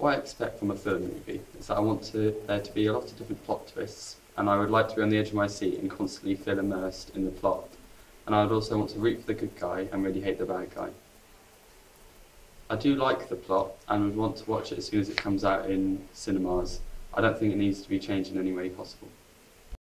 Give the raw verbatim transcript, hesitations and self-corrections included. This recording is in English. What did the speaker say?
what I expect from a film movie is that I want to, there to be a lot of different plot twists, and I would like to be on the edge of my seat and constantly feel immersed in the plot. And I would also want to root for the good guy and really hate the bad guy. I do like the plot and would want to watch it as soon as it comes out in cinemas. I don't think it needs to be changed in any way possible.